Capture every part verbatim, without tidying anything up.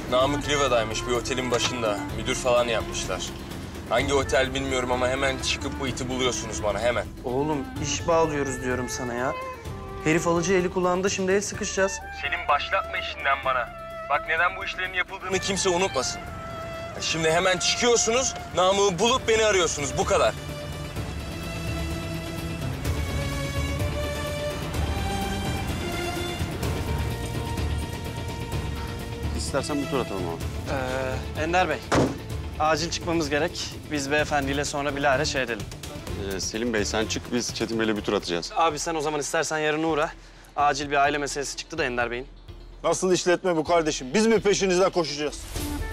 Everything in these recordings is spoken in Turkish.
Namık Riva'daymış, bir otelin başında. Müdür falan yapmışlar. Hangi otel bilmiyorum ama hemen çıkıp bu iti buluyorsunuz bana, hemen. Oğlum iş bağlıyoruz diyorum sana ya. Herif alıcı eli kulağında, şimdi el sıkışacağız. Selim başlatma işinden bana. Bak neden bu işlerin yapıldığını kimse unutmasın. Şimdi hemen çıkıyorsunuz, Namık'ı bulup beni arıyorsunuz, bu kadar. İstersen bir tur atalım abi. Ee, Ender Bey, acil çıkmamız gerek. Biz beyefendiyle sonra bilahare şey edelim. Ee, Selim Bey sen çık, biz Çetin Bey'le bir tur atacağız. Abi sen o zaman istersen yarın uğra. Acil bir aile meselesi çıktı da Ender Bey'in. Nasıl işletme bu kardeşim? Biz mi peşinizden koşacağız?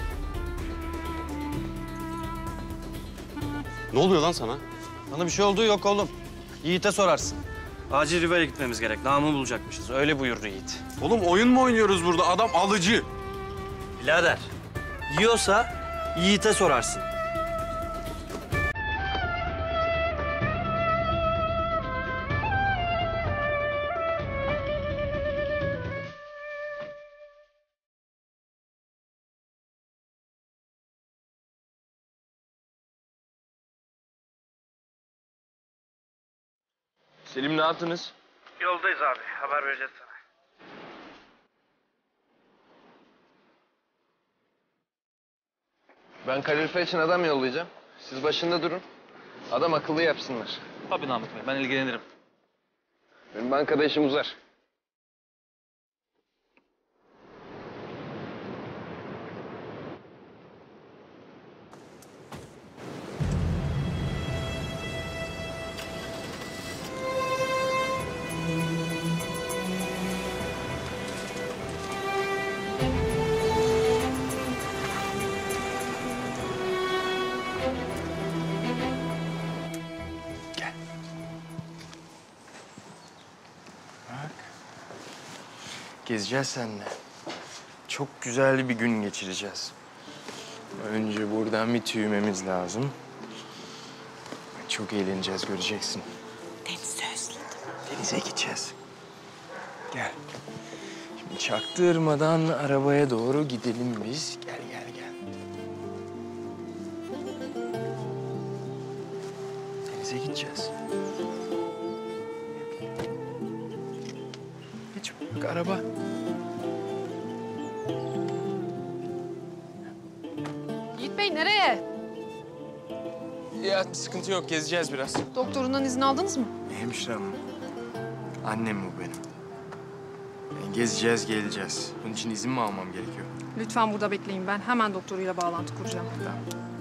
Ne oluyor lan sana? Bana bir şey olduğu yok oğlum. Yiğit'e sorarsın. Acil Riva'ya gitmemiz gerek. Namık'ı bulacakmışız. Öyle buyurdu Yiğit. Oğlum oyun mu oynuyoruz burada? Adam alıcı. Birader, yiyorsa Yiğit'e sorarsın. Selim ne yaptınız? Yoldayız abi. Haber vereceğiz sana. Ben kalorifer için adam yollayacağım. Siz başında durun. Adam akıllı yapsınlar. Tabii Namık Bey, ben ilgilenirim. Benim bankada işim uzar. Gezeceğiz seninle. Çok güzel bir gün geçireceğiz. Önce buradan bir tüymemiz lazım. Çok eğleneceğiz, göreceksin. Denizi özledim. Denize gideceğiz. Gel. Şimdi çaktırmadan arabaya doğru gidelim biz. Gel, gel, gel. Denize gideceğiz. Geç bak, araba. Yiğit Bey nereye? Ya sıkıntı yok, gezeceğiz biraz. Doktorundan izin aldınız mı? Hemşirem, annem bu benim. Yani gezeceğiz, geleceğiz. Bunun için izin mi almam gerekiyor? Lütfen burada bekleyin. Ben hemen doktoruyla bağlantı kuracağım. Tamam.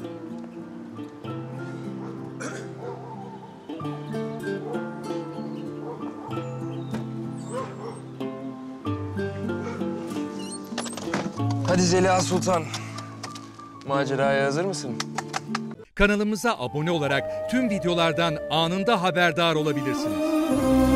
Hadi Zeliha Sultan. Maceraya hazır mısın? Kanalımıza abone olarak tüm videolardan anında haberdar olabilirsiniz.